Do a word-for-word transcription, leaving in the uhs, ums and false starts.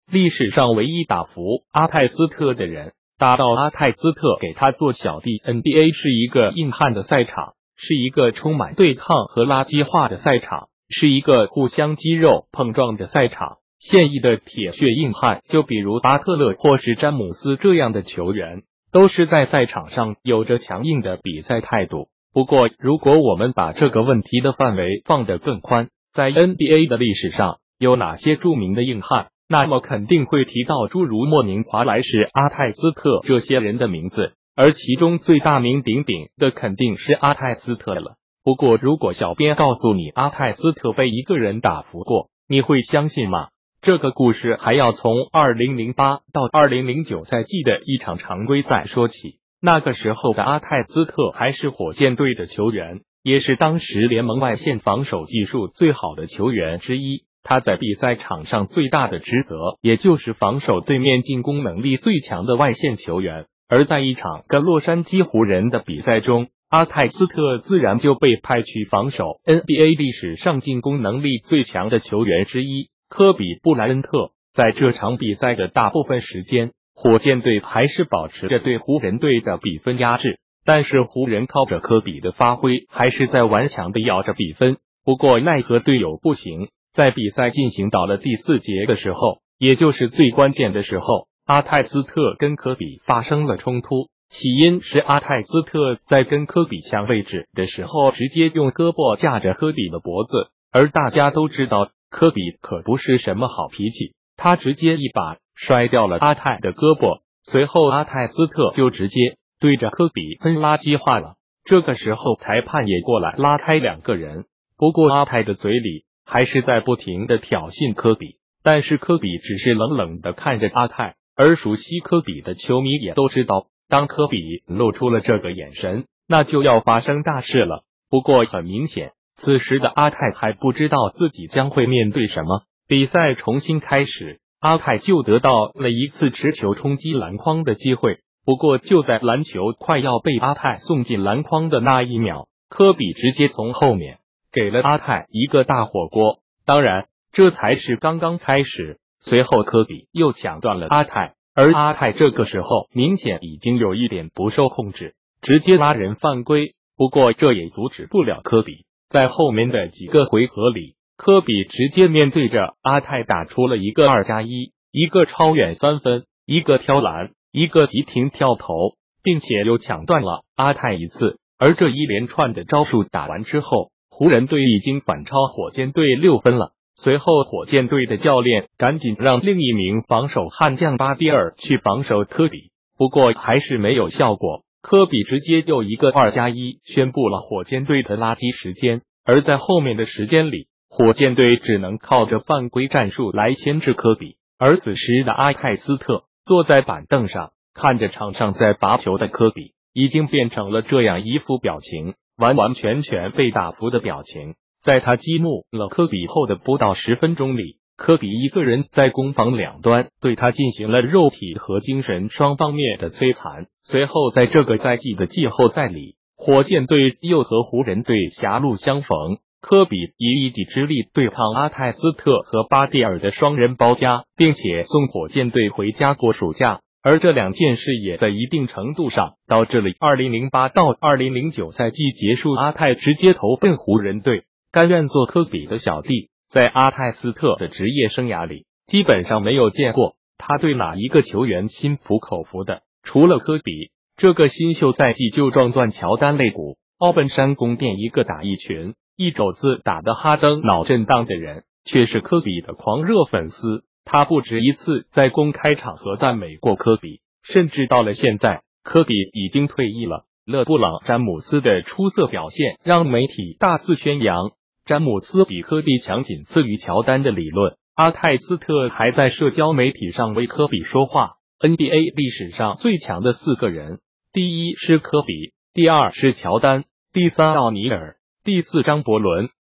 历史上唯一打服阿泰斯特的人，打到阿泰斯特给他做小弟。 N B A 是一个硬汉的赛场，是一个充满对抗和垃圾化的赛场，是一个互相肌肉碰撞的赛场。现役的铁血硬汉，就比如巴特勒或是詹姆斯这样的球员，都是在赛场上有着强硬的比赛态度。不过，如果我们把这个问题的范围放得更宽，在 N B A 的历史上有哪些著名的硬汉，那么肯定会提到诸如莫宁、华莱士、阿泰斯特这些人的名字，而其中最大名鼎鼎的肯定是阿泰斯特了。不过，如果小编告诉你阿泰斯特被一个人打服过，你会相信吗？这个故事还要从二零零八到二零零九赛季的一场常规赛说起。那个时候的阿泰斯特还是火箭队的球员，也是当时联盟外线防守技术最好的球员之一。他在比赛场上最大的职责，也就是防守对面进攻能力最强的外线球员。而在一场跟洛杉矶湖人的比赛中，阿泰斯特自然就被派去防守 N B A 历史上进攻能力最强的球员之一科比布莱恩特。在这场比赛的大部分时间，火箭队还是保持着对湖人队的比分压制，但是湖人靠着科比的发挥，还是在顽强的咬着比分。不过奈何队友不行，在比赛进行到了第四节的时候，也就是最关键的时候，阿泰斯特跟科比发生了冲突。起因是阿泰斯特在跟科比抢位置的时候，直接用胳膊架着科比的脖子，而大家都知道科比可不是什么好脾气，他直接一把摔掉了阿泰的胳膊。随后阿泰斯特就直接对着科比喷垃圾话了。这个时候裁判也过来拉开两个人，不过阿泰的嘴里还是在不停的挑衅科比，但是科比只是冷冷的看着阿泰，而熟悉科比的球迷也都知道，当科比露出了这个眼神，那就要发生大事了。不过很明显，此时的阿泰还不知道自己将会面对什么。比赛重新开始，阿泰就得到了一次持球冲击篮筐的机会。不过就在篮球快要被阿泰送进篮筐的那一秒，科比直接从后面给了阿泰一个大火锅。当然，这才是刚刚开始。随后科比又抢断了阿泰，而阿泰这个时候明显已经有一点不受控制，直接拉人犯规。不过这也阻止不了科比。在后面的几个回合里，科比直接面对着阿泰打出了一个二加一，一个超远三分，一个挑篮，一个急停跳投，并且又抢断了阿泰一次。而这一连串的招数打完之后，湖人队已经反超火箭队六分了。随后火箭队的教练赶紧让另一名防守悍将巴蒂尔去防守科比，不过还是没有效果。科比直接又一个二加一，宣布了火箭队的垃圾时间。而在后面的时间里，火箭队只能靠着犯规战术来牵制科比。而此时的阿泰斯特坐在板凳上，看着场上在罚球的科比，已经变成了这样一副表情，完完全全被打服的表情。在他激怒了科比后的不到十分钟里，科比一个人在攻防两端对他进行了肉体和精神双方面的摧残。随后在这个赛季的季后赛里，火箭队又和湖人队狭路相逢，科比以一己之力对抗阿泰斯特和巴蒂尔的双人包夹，并且送火箭队回家过暑假。而这两件事也在一定程度上导致了二零零八到二零零九赛季结束，阿泰直接投奔湖人队，甘愿做科比的小弟。在阿泰斯特的职业生涯里，基本上没有见过他对哪一个球员心服口服的，除了科比。这个新秀赛季就撞断乔丹肋骨，奥本山宫殿一个打一群，一肘子打得哈登脑震荡的人，却是科比的狂热粉丝。他不止一次在公开场合赞美过科比，甚至到了现在，科比已经退役了，勒布朗詹姆斯的出色表现让媒体大肆宣扬詹姆斯比科比强，仅次于乔丹的理论。阿泰斯特还在社交媒体上为科比说话。N B A 历史上最强的四个人，第一是科比，第二是乔丹，第三奥尼尔，第四张伯伦。